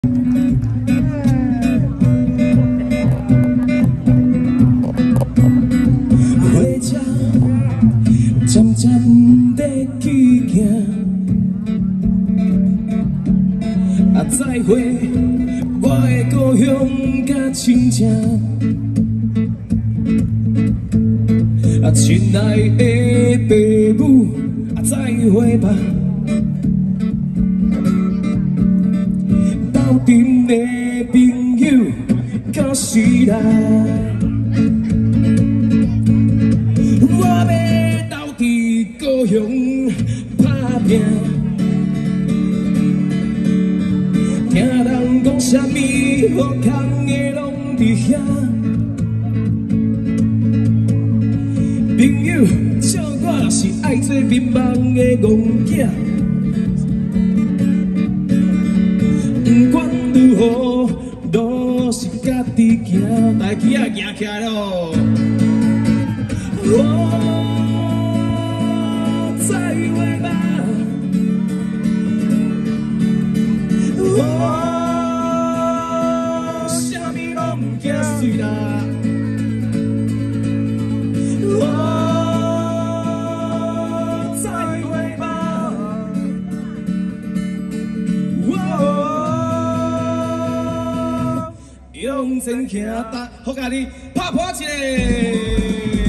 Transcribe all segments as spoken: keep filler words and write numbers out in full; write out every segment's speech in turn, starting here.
火车渐渐在去行，啊，再会我的故乡甲亲情，啊，亲爱的爸母，啊，再会吧。 斗阵的朋友到时来，我要斗伫故乡打拼。听人讲啥物好康的拢伫遐，朋友笑我是爱做迷茫的戆囝。 不管如何，都是家己行，大旗啊行起来咯！哦，再会吧！哦，啥物拢唔惊水啦！哦，再会吧！哦。 用真行打，好家己拍破一个。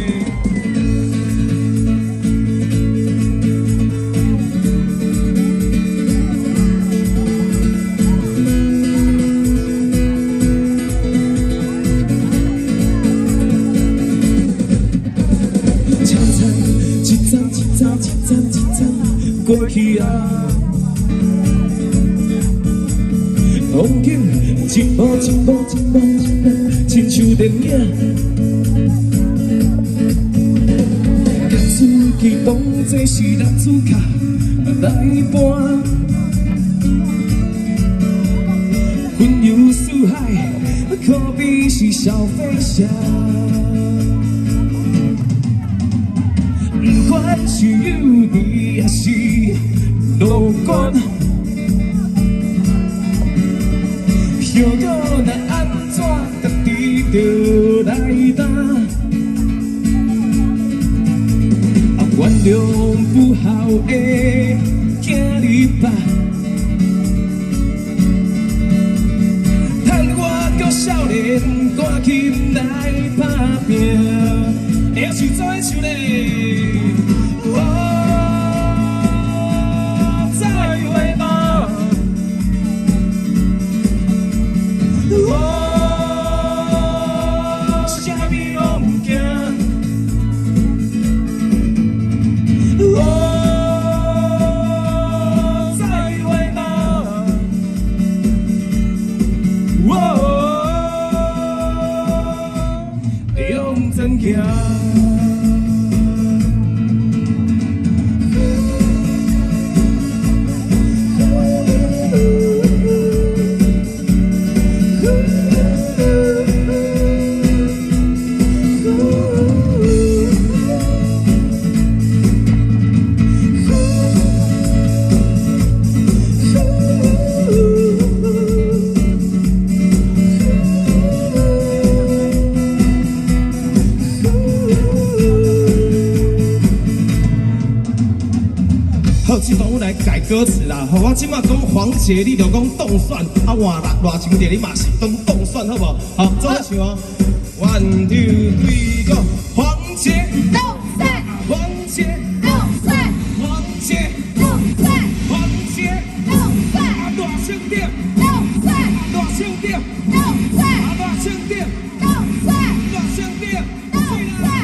青菜一丛一丛一丛一丛过去啊，风景。 一幕一幕一幕一幕，亲像电影。甲自己当作是男主角来扮，云游四海，可比是小飞侠。不管是有理还是乐观。 若果若安怎，家己着来担。啊，原谅不孝的囝儿吧，趁我搁少年，赶紧来打拼。会晓唱怎唱呢？哦 哦，啥物拢唔惊。哦，再会吧。哦，用真行。 好，这段我来改歌词啦。好，我即马讲黄杰，你就讲冻蒜，啊换热热情点，你嘛是讲冻蒜，好不好？好，做个唱哦。One two three go， 黄杰冻蒜，黄杰冻蒜，黄杰冻蒜，黄杰冻蒜，啊大声点，冻蒜，大声点，冻蒜，啊大声点，冻蒜，大声点，冻蒜。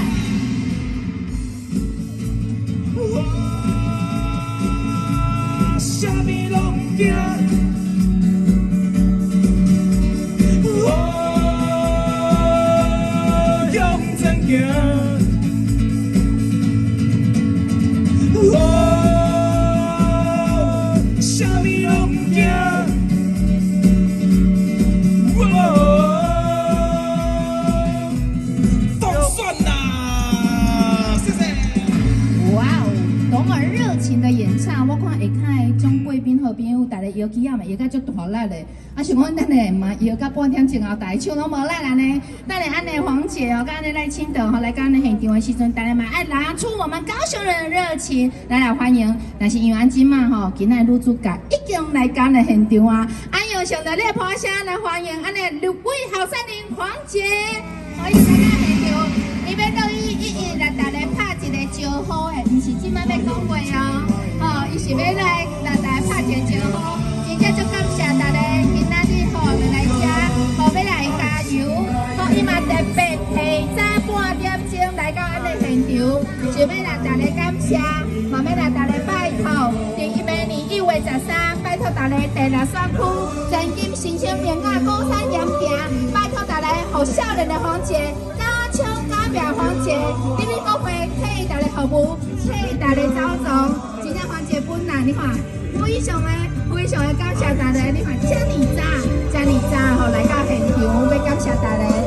啥物拢唔惊，哦，用真行，哦，啥物拢唔惊，哦。 想讲，等下嘛，摇到半点钟后，大家唱拢无力啦呢。等下安尼黄姐哦，跟安尼赖清德吼来跟安尼现场的时阵，大家嘛爱拿出我们高雄人的热情来来欢迎。但是因为安今嘛吼，今仔女主角已经来到了现场啊，安用上台咧拍声来欢迎安尼六位后山人黄姐，欢迎来到现场。伊要乐意一一来大家拍一个招呼的，毋是即摆要讲话哦，哦，伊是要来来大家拍一个招呼。真正足感谢大家今仔日吼来遮，吼要来加油，吼伊嘛特别提早半点钟来到安尼现场，想要来大家感谢，嘛要来大家拜托，第一百年一月十三，拜托大家第六选区真金新生名啊，高山岩行，拜托大家互少年的黄姐。唱假名黄姐，今日各位替大家服务，替大家走总，真正黄姐本人，你看，非常的非常的感谢大家，你看，这么早，这么早吼来到现场，要感谢大家。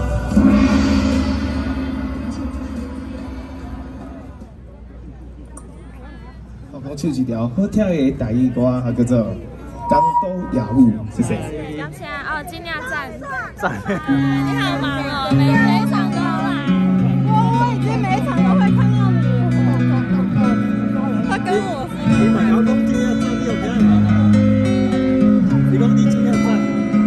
我讲唱一条好听的台语歌，它叫做《港都雅舞》，谢谢。 感谢哦，尽量赞赞。你好忙哦，每每一场都要来。我已经每一场都会看到你。他跟我说。你买要讲尽量赞，你有给他吗？你讲你尽量赞。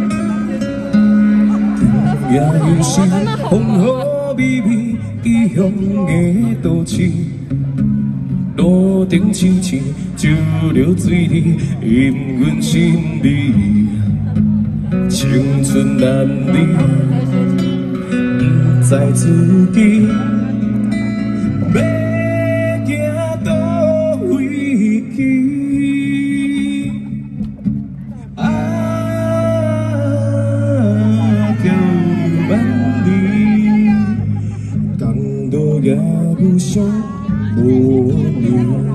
也有时风雨微微，异乡的都市，路灯青青，照着水里，引阮心里。青春男女，不知自己要行倒位去。啊，漂流万里，港都也不想无聊。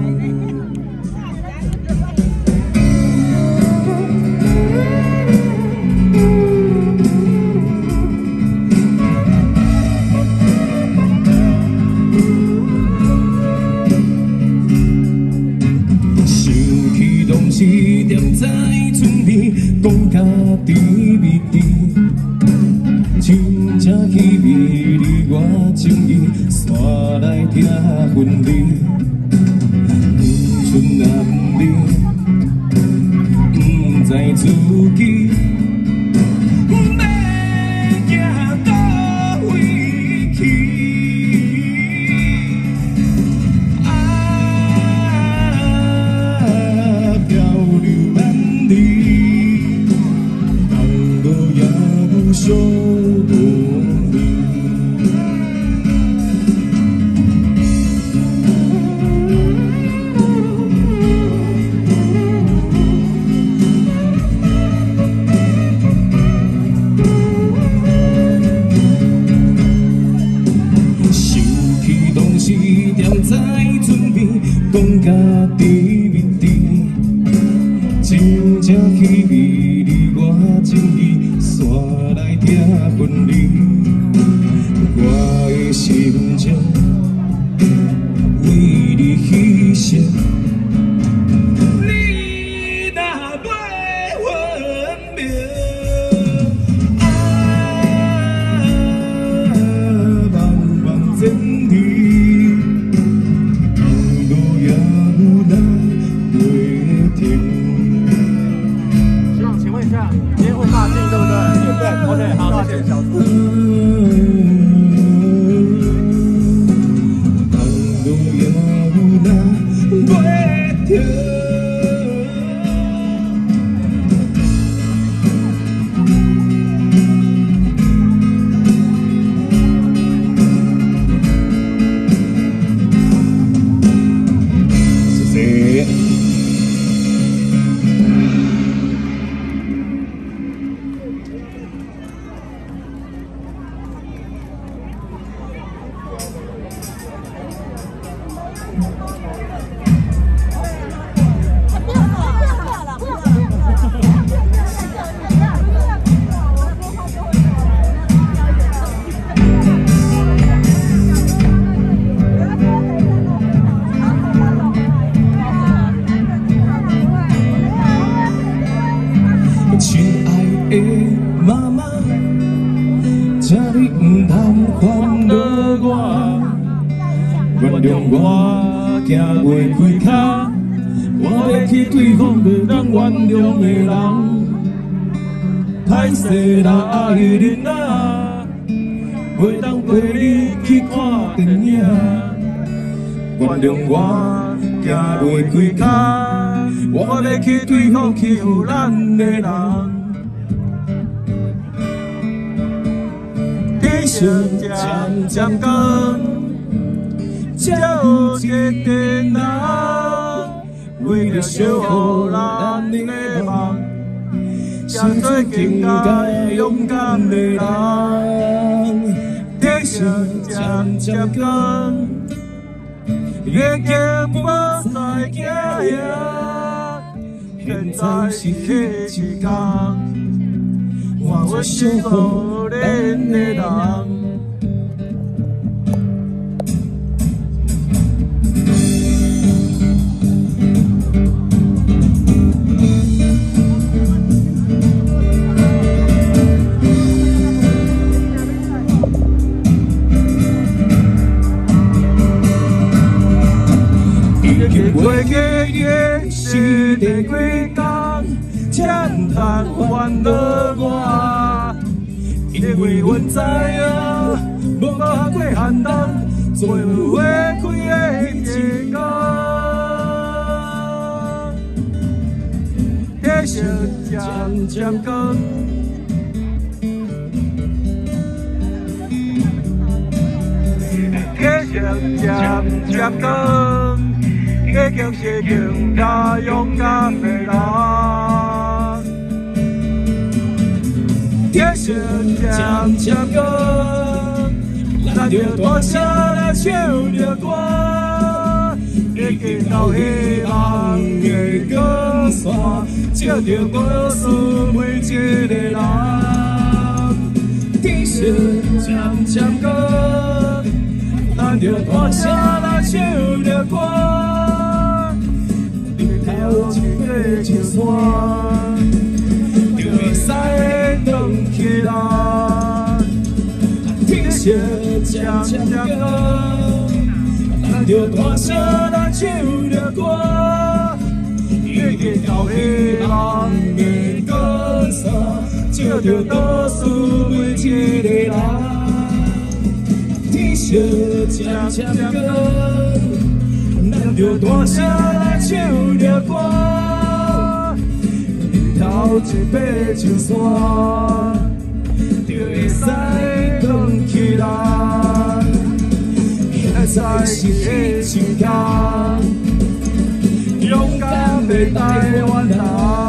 是踮在厝边，讲家己味甜，真正去味你我情意，山来听婚礼，不出男女，不知自己要行倒位去。小无眠，想起当时踮在厝边，讲家己味甜，真正去味你我情意。山来听婚礼，我的心情为你牺牲。你若要分明，啊，茫茫前程，路路也无奈袂停。希望请问一下，今天会大进对不对？对 ，OK， 好，谢谢小猪。谢谢。 妈妈，请你唔通烦恼我，原谅我行袂开脚，我要去对方袂当原谅的人。 歹势啦，爱人啊，袂当陪你去看电影。原谅我行袂开脚，我要去对方欺负咱的人。日色渐渐光，才有一个人为了守护咱的梦。 成做更加勇敢的人，日色渐渐光，已经无再惊呀。现在是下一天，换我守护咱的人。 过去的是第几天，才唔通烦恼我？因为阮知影，无熬过寒冬，做花开的一天。日色渐渐光，日色渐渐光。 已经是更加勇敢的人，日色渐渐光，咱着大声来唱着歌，已经到希望的光线，照着告诉每一个人，日色渐渐光，咱着大声来唱着歌。 头一个就山，就会使动起来。日色渐渐光，咱着大声来唱着歌，已经到希望的光线，照着告诉每一个人。日色渐渐光。 咱着大声来唱着歌，日头一爬上山，就会使动起来。现在是下一天，勇敢的台湾人。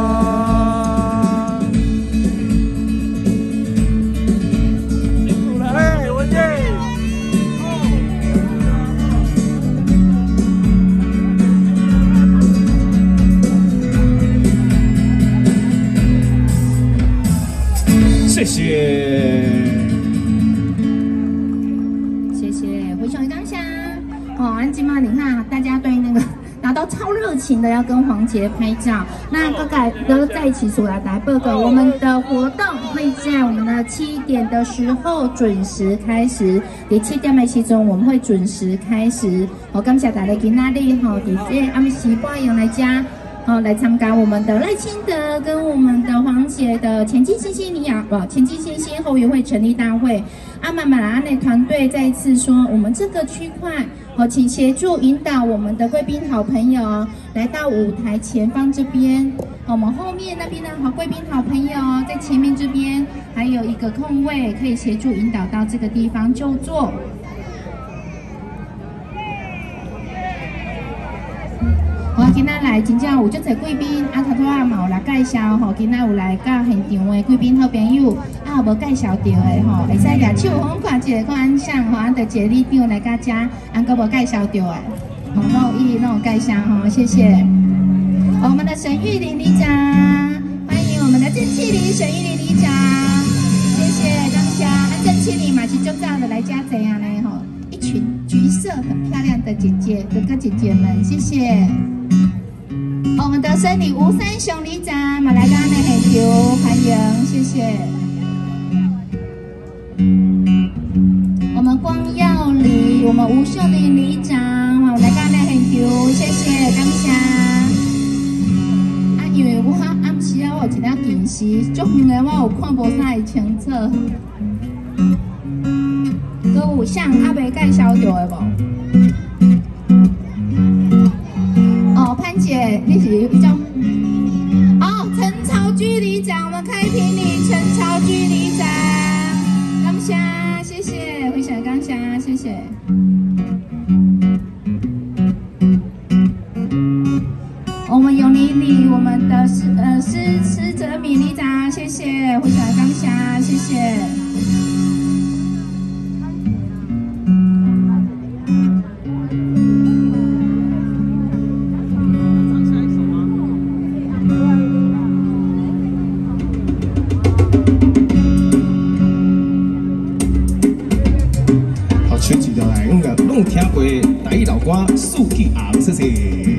来，文姐。 谢谢， 谢谢，非常感谢。哦，安吉玛，你看大家对那个拿到超热情的要跟黄杰拍照，那各个都在一起出来来报告。我们的活动会在我们的七点的时候准时开始，第七点的时钟我们会准时开始。我感谢大家今仔日吼，伫这暗时半夜来家。 哦，来参加我们的赖清德跟我们的黄杰的前进新兴尼亚不前进新兴后援会成立大会。阿曼马拉安的团队再一次说，我们这个区块，哦，请协助引导我们的贵宾好朋友来到舞台前方这边。哦、我们后面那边的好贵宾好朋友在前面这边还有一个空位，可以协助引导到这个地方就坐。 我今仔来真正有足侪贵宾，啊，头头啊嘛有来介绍吼，今仔有来到现场的贵宾好朋友，啊，无介绍到的吼，会使举手红看一个看相吼，啊，就一个里长来甲遮，啊，佫无介绍到的，吼，拢有伊拢有介绍吼，谢谢。我们的沈玉玲里长，欢迎我们的郑庆玲沈玉玲里长，谢谢大家。啊，郑庆玲嘛是足早的来遮坐啊呢吼，一群橘色很漂亮的姐姐哥哥姐姐们，谢谢。 我们的森林吴三雄里长，马来加内海球，欢迎，谢谢。 我们吴秀玲里长，好来到咱现场，谢谢，感谢。啊，因为我暗时啊，我有一领近视，足远的我有看无啥会清楚。搁有像还未介绍到的无？哦，潘姐，你是一种。哦，陈超居里长，我们开屏你陈超居里长，感谢，谢谢，非常感谢，谢谢。我们永里里，我们的施呃施施哲敏里长，谢谢，非常感谢，谢谢。 唱一条来，我拢听过台语老歌《四季红》，谢谢。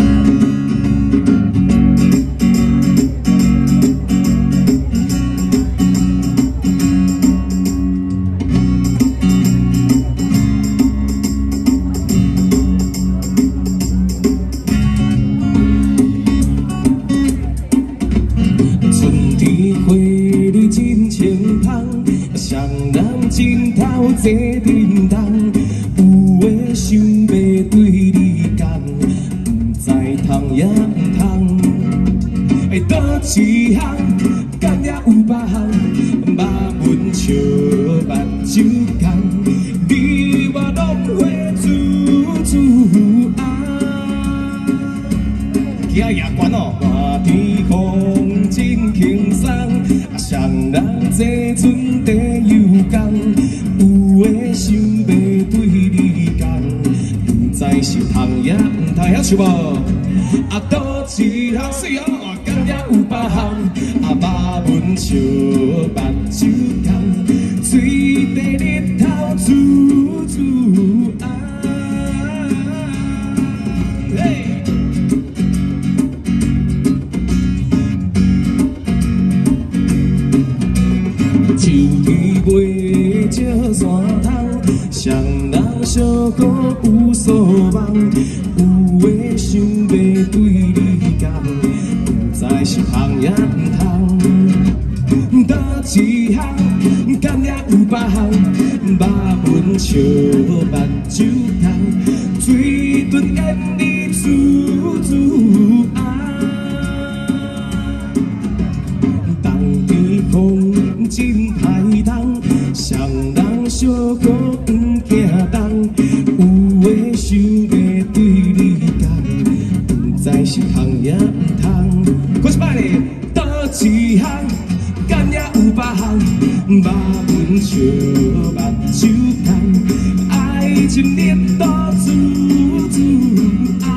春天花蕊真清芳，双人枕头坐阵东，有的想要对你讲，不知通也唔通。会倒一项，敢也有别项，肉文笑目睭红，你我拢会煮煮红。今夜关哦，寒天风真轻松，双人坐船地游港，有的想要对你讲，不知是通也唔通，晓唱无？啊，倒一项水哦，敢也有别项，啊，肉文笑目睭红，水地日头煮煮红。嘿。秋天袂照山头，双人相顾有所望，有的想要对你讲，不知是通也唔通。倒一项，敢也有别项，肉文笑目睭红，水顿烟你煮煮红。冬天风真歹冬，双人相顾不惊冻，有的想要对你讲，不知是通也唔通。过一摆咧，倒一项，敢也有别项，肉文笑目睭红，爱情热度煮煮红。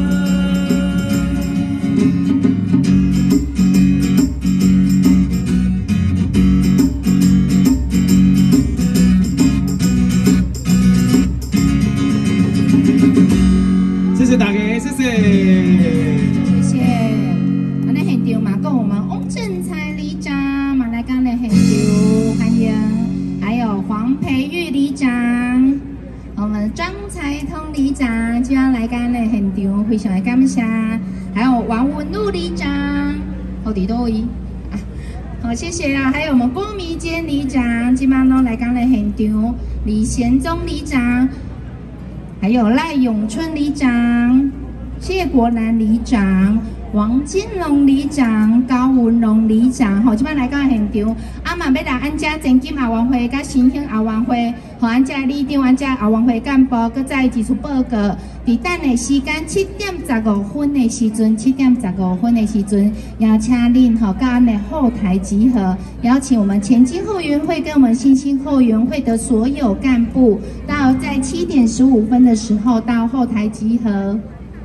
谢谢大家，谢谢， 谢谢。啊，那现场嘛，跟我们翁正才里长，马来港的现场欢迎，还有黄培玉里长，我们张才通里长就要来港的现场，非常的感谢。还有王文禄里长，到底多位啊？好，谢谢啊。还有我们郭弥坚里长，今晚都来港的现场，李贤忠里长。还有赖永春里长、谢国南里长、王金龙里长、高文龙里长，吼，即摆来到现场，啊嘛要来安遮前金后援会、甲新兴后援会，互安遮里长、安遮后援会干部，搁再提出报告。伫等的时间七点十五分的时阵，七点十五分的时阵，邀请恁吼到咱的后台集合，邀请我们前金后援会跟我们新兴后援会的所有干部，到在七点十五分的时候到后台集合。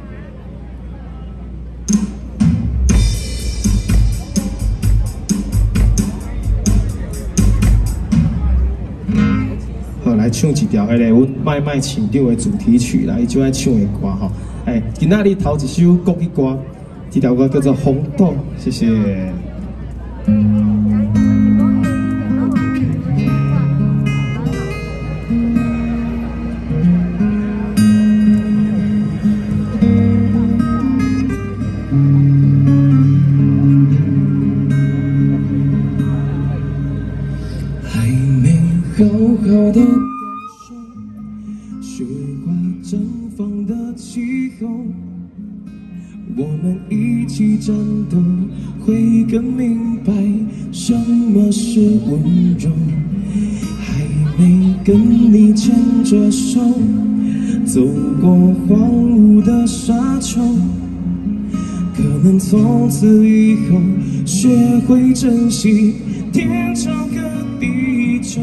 好，来唱一条迄个阮麦麦市长的主题曲，来就爱唱的歌吼。哎，今仔日头一首国语歌，这条歌叫做《红豆》，谢谢。 好好的感受雪花绽放的气候。我们一起战斗，会更明白什么是温柔。还没跟你牵着手，走过荒芜的沙丘，可能从此以后学会珍惜天长和地久。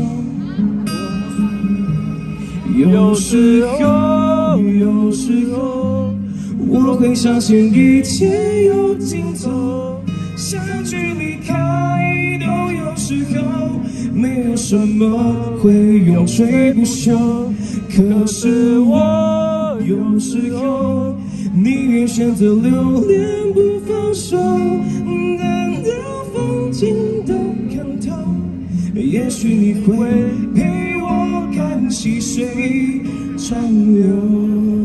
有时候，有时候。我会相信一切有尽头，相聚离开都有时候，没有什么会永垂不朽。可是我有时候宁愿选择留恋不放手，等到风景都看透，也许你会陪我看细水长流。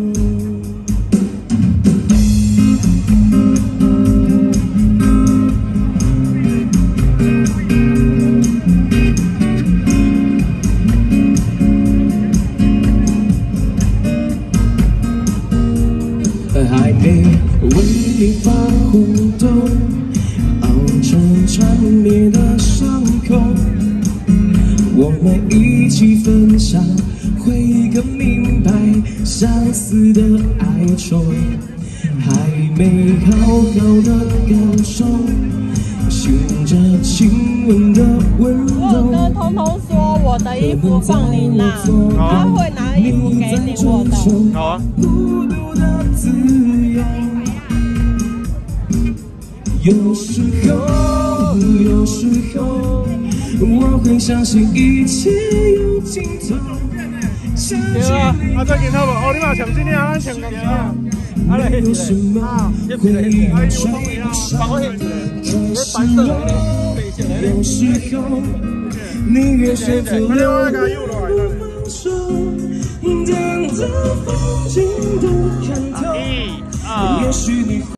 还没为你发红豆，熬成缠绵的伤口。我们一起分享，会更明白相思的哀愁。还没好好的感受，醒着亲吻的温柔。 我跟彤彤说，我的衣服放你那，他会拿衣服给你我的。 好啊。 自由，有时候，有时候，我会相信一切有尽头。 对啊，啊再见好无？哦，你嘛抢今天啊，抢两啊。啊来，有什么会永垂不朽？可是我有时候宁愿选择留恋不放手，等到风景都看透。也许你。